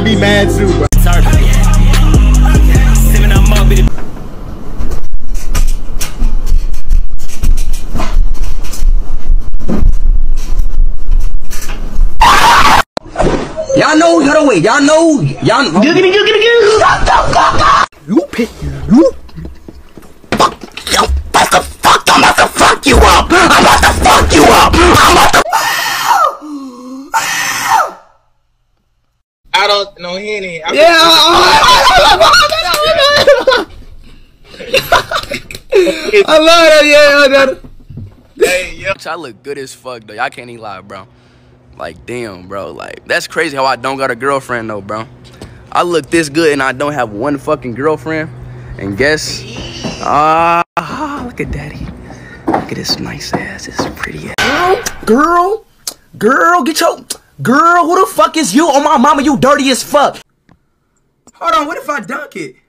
I'd be mad too, bro. Y'all know, hold on, wait, y'all know. You pick you. I'm about to fuck you up. I'm about to fuck you up. I don't know Henny. Yeah. I love that. Yeah. Hey, yo. I look good as fuck though. Y'all can't even lie, bro. Like, damn, bro. Like, that's crazy how I don't got a girlfriend though, bro. I look this good and I don't have one fucking girlfriend. And guess, look at daddy. Look at this nice ass. This pretty ass. Girl, get your girl. Who the fuck is you? Oh my mama, you dirty as fuck. Hold on, what if I dunk it?